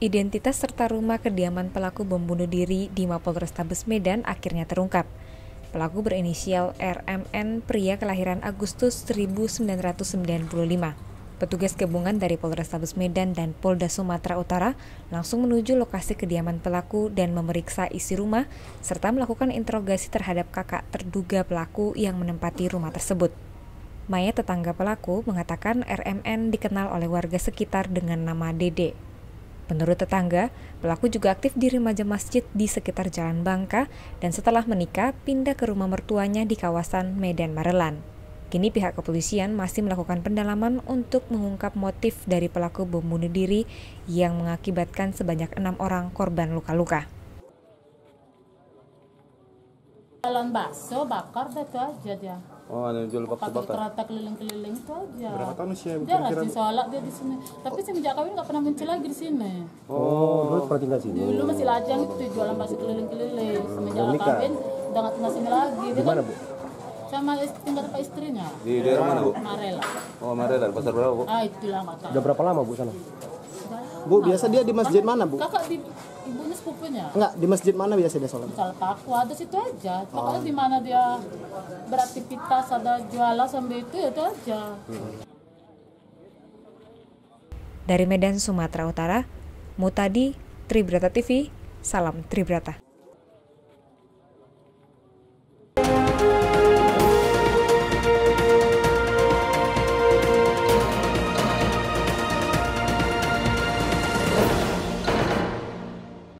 Identitas serta rumah kediaman pelaku bom bunuh diri di Mapolrestabes Medan akhirnya terungkap. Pelaku berinisial RMN, pria kelahiran Agustus 1995. Petugas gabungan dari Polrestabes Medan dan Polda Sumatera Utara langsung menuju lokasi kediaman pelaku dan memeriksa isi rumah, serta melakukan interogasi terhadap kakak terduga pelaku yang menempati rumah tersebut. Maya tetangga pelaku mengatakan RMN dikenal oleh warga sekitar dengan nama Dede. Menurut tetangga, pelaku juga aktif di remaja masjid di sekitar Jalan Bangka dan setelah menikah pindah ke rumah mertuanya di kawasan Medan Marelan. Kini pihak kepolisian masih melakukan pendalaman untuk mengungkap motif dari pelaku bom bunuh diri yang mengakibatkan sebanyak 6 orang korban luka-luka. Jalan bakso bakar deh itu aja dia. Oh, ada jual bakso bakar. Kereta keliling-keliling itu aja. Berapa tahun usia? Dia rajin sholat dia di sini. Tapi semenjak kawin nggak pernah muncul lagi di sini. Oh, dulu pernah tinggal sini. Dulu masih lajang itu jualan bakso keliling-keliling. Semenjak kawin udah nggak tinggal sini lagi. Di mana, Bu? Sama tinggal sama istrinya. Di daerah mana, Bu? Marela. Oh, Marela. Pasar berapa, Bu? Itulah nggak tahu. Udah berapa lama, Bu, sana? Bu, biasa dia di masjid mana, Bu? Kakak di ibunya sepupunya. Enggak, di masjid mana biasa dia sholat? Misal Paku ada situ aja. Pokoknya di mana dia beraktivitas ada jualan sambil itu ya itu aja. Dari Medan, Sumatera Utara, Mutadi, Tribrata TV, salam Tribrata.